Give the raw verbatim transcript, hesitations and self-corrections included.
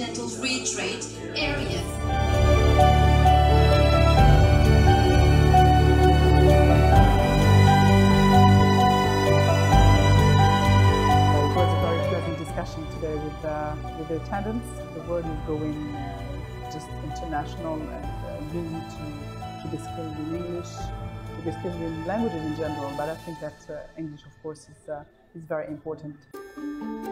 Continental free trade area. Today with, uh, with the attendance. The world is going uh, just international, and uh, you need to, to be skilled in English, to be skilled in languages in general, but I think that uh, English, of course, is, uh, is very important.